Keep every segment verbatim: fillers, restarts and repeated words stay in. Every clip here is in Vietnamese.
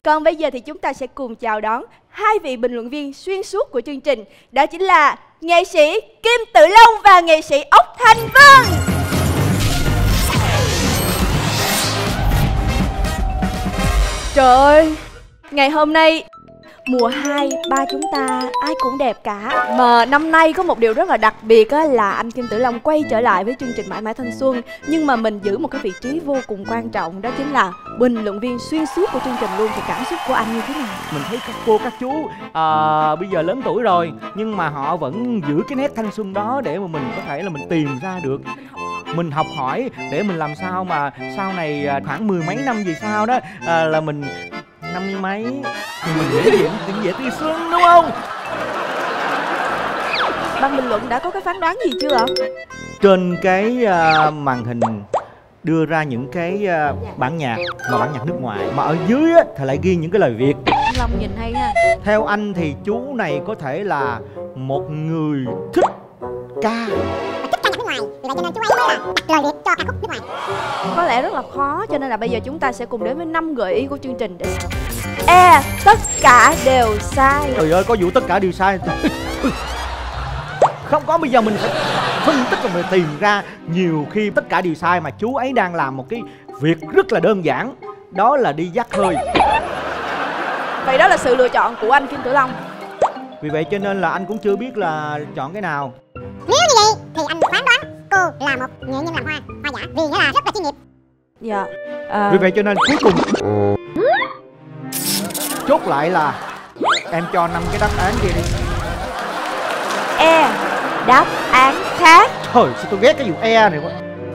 Còn bây giờ thì chúng ta sẽ cùng chào đón hai vị bình luận viên xuyên suốt của chương trình. Đó chính là nghệ sĩ Kim Tự Long và nghệ sĩ Ốc Thành Vân. Trời ơi, ngày hôm nay mùa hai, ba chúng ta ai cũng đẹp cả. Mà năm nay có một điều rất là đặc biệt á, là anh Kim Tự Long quay trở lại với chương trình Mãi Mãi Thanh Xuân. Nhưng mà mình giữ một cái vị trí vô cùng quan trọng, đó chính là bình luận viên xuyên suốt của chương trình luôn. Thì cảm xúc của anh như thế nào? Mình thấy các cô các chú à, bây giờ lớn tuổi rồi, nhưng mà họ vẫn giữ cái nét thanh xuân đó để mà mình có thể là mình tìm ra được. Mình học hỏi để mình làm sao mà sau này khoảng mười mấy năm về sau đó à, là mình năm mươi mấy thì mình dễ diễn diễn dễ tươi xuân, đúng không? Ban bình luận đã có cái phán đoán gì chưa ạ? Trên cái uh, màn hình đưa ra những cái uh, bản nhạc mà bản nhạc nước ngoài, mà ở dưới á, thì lại ghi những cái lời Việt. Long nhìn hay ha. Theo anh thì chú này có thể là một người thích ca. Vì vậy cho nên chú ấy mới là đặt lời Việt cho ca khúc nước ngoài. Có lẽ rất là khó, cho nên là bây giờ chúng ta sẽ cùng đến với năm gợi ý của chương trình để E. Tất cả đều sai. Trời ơi, có vụ tất cả đều sai. Không có, bây giờ mình phải phân tích và mình tìm ra. Nhiều khi tất cả đều sai mà chú ấy đang làm một cái việc rất là đơn giản, đó là đi dắt hơi. Vậy đó là sự lựa chọn của anh Kim Tự Long. Vì vậy cho nên là anh cũng chưa biết là chọn cái nào. Nếu như vậy thì anh phán đoán cô là một nghệ nhân làm hoa, hoa giả, vì nghĩa là rất là chuyên nghiệp. Dạ à... Vì vậy cho nên cuối cùng chốt lại là em cho năm cái đáp án kia đi. E. Đáp án khác. Trời, sao tôi ghét cái vụ E này quá.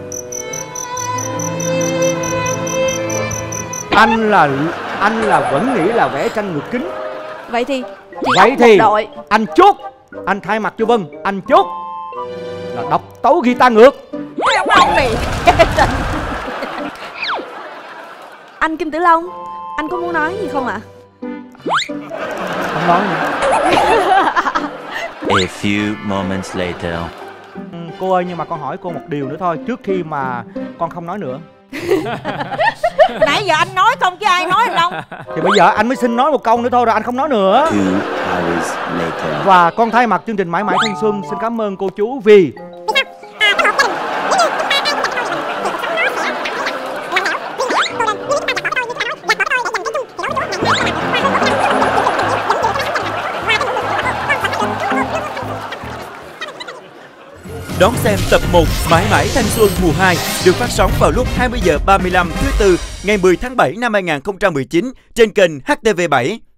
Anh là anh là vẫn nghĩ là vẽ tranh ngược kính. Vậy thì Vậy thì đội. Anh chốt, anh thay mặt cho Vân, anh chốt là độc tấu guitar ngược. Ông này. Anh Kim Tự Long, anh có muốn nói gì không ạ? Không nói nữa. A few moments later. Cô ơi, nhưng mà con hỏi cô một điều nữa thôi, trước khi mà con không nói nữa. Nãy giờ anh nói không chứ ai nói đâu. Thì bây giờ anh mới xin nói một câu nữa thôi rồi anh không nói nữa. Two hours later. Và con thay mặt chương trình Mãi Mãi Thanh Xuân xin cảm ơn cô chú vì đón xem tập một Mãi Mãi Thanh Xuân mùa hai được phát sóng vào lúc hai mươi giờ ba mươi lăm thứ tư ngày mười tháng bảy năm hai nghìn không trăm mười chín trên kênh H T V bảy.